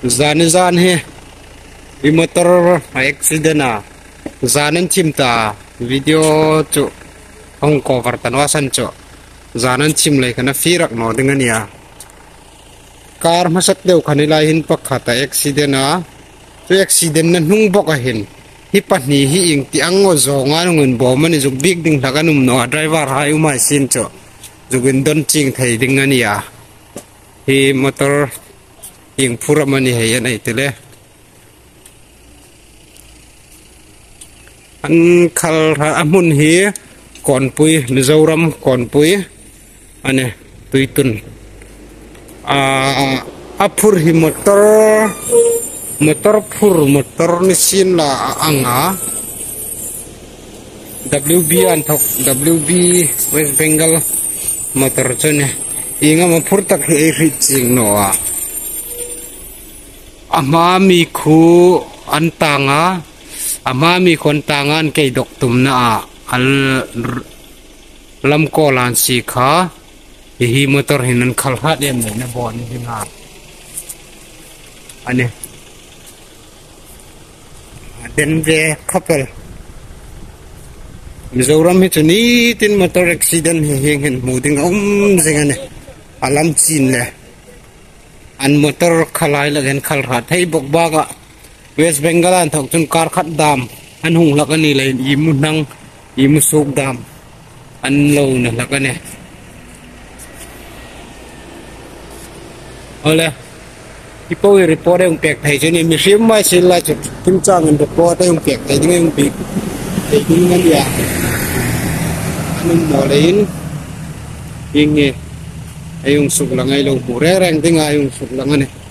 zan he i motor accident a zanan chimta video chu hong cover tanwa san chu zanan chim lai kana firak no dingania car masak deu khanila hin pakhata accident a chu accident na hnung bok a hin hi pahni hi ing ti ango zonga ngun bo mani juk big ding thakanum no driver hai umai sin chu jugin don ching thei dingania hi motor ing phura mani hai anai tele an khal ra amun hi kon pui mizoram kon pui ane tuitun apur hi motor phur motor ni sin la anga WB an thok WB West Bengal motor chone inga ma phur tak hi ching no ama mi khu antanga ama mi kon tangan ke dok tum na al lam ko lan si kha hi motor hinan khal hat em na bon hi nga ane den ve couple mizoram hi chuni tin motor accident hi hen muding zengane alam chin le an motor khalai la gen khal hat thei bok baga West Bengal an thok chun car khat dam an hung lakani le imu nang imu sok dam an lo na lakane ole ipo report ang pek thai chuni mi sim mai sil la chu tin chang an report ang pek thai ding ang pi thai ding ngan ya anun mo lein inge ayung suk langai lo pure rang ding ayung suk langane